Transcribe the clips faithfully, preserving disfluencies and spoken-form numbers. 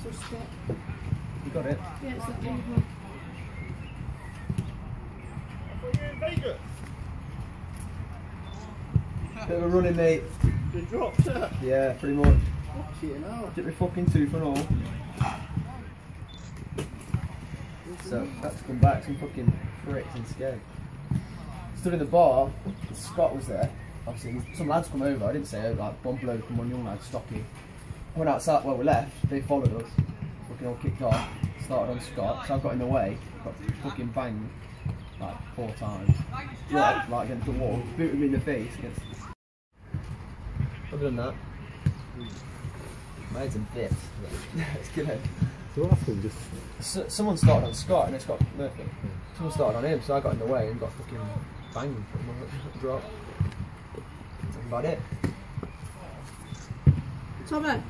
neutral spot. You got it? Yeah, it's that big one. You're in Vegas. Bit of a running, mate. You dropped it. Yeah, pretty much. Fucking hell. Get me fucking tooth and all. So, had to come back, some fucking pricks and scared. Stood in the bar, Scott was there. Obviously, some lads come over. I didn't say it, like one bloke and one young lad, stocky. Went outside where we left, they followed us. Fucking all kicked off, started on Scott, so I got in the way, got fucking banged like four times. Right, right against the wall, booted me in the face. Against... Other than that, my head's in bits. It's good. So what happened? Just So, someone started on Scott and it's got Murphy. Someone started on him, so I got in the way and got fucking banged from my drop. That's about it. Tommy.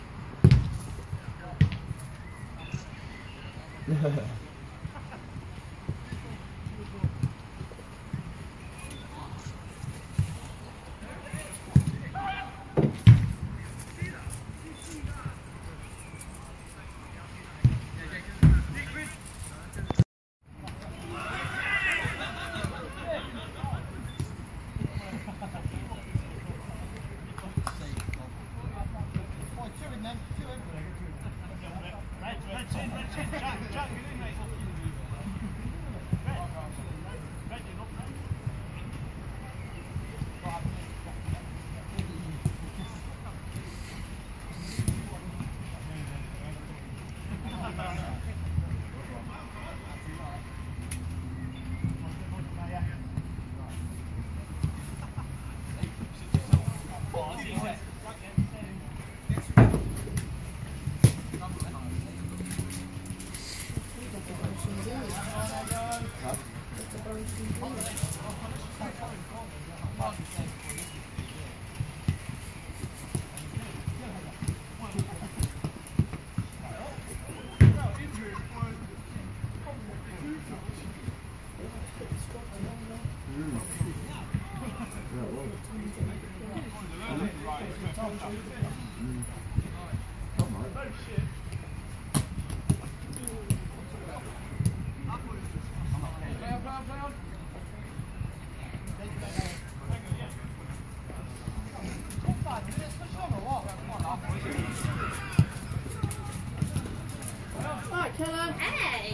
Right, Keller. Hey!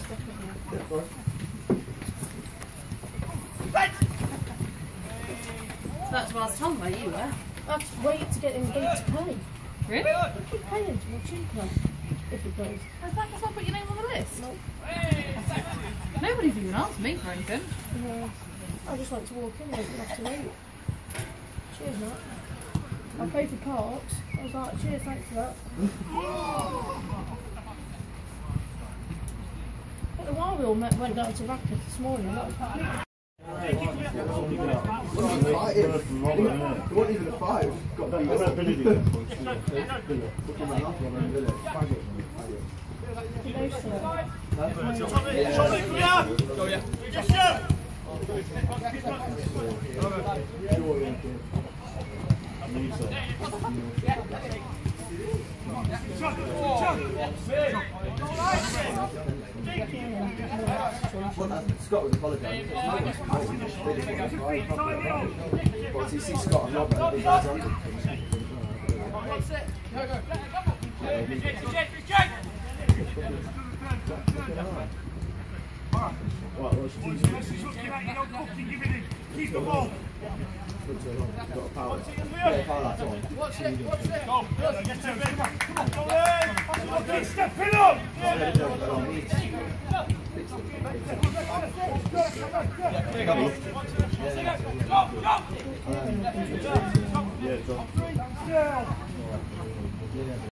That's what I was told by you, eh? That's wait to get him gate to pay. Really? Keep paying to watch cheaper. If it goes. Has that not put your name on the list? Nope. Nobody's even asked me for anything. No. I just like to walk in, I don't have to wait. Cheers, Matt. I paid for parks. I was like, cheers, thanks for that. But the while we all met, went down to Radcliffe this morning, that was pretty. It wasn't even a five. Got beat up. Scott was apologising. But you see Scott and Robert, big guys on. Keep the ball. Got a power. Got a power that's on. Watch it, watch it. Go. Get to it. Come on, come on. Go in. Step it up. Yeah, Yeah,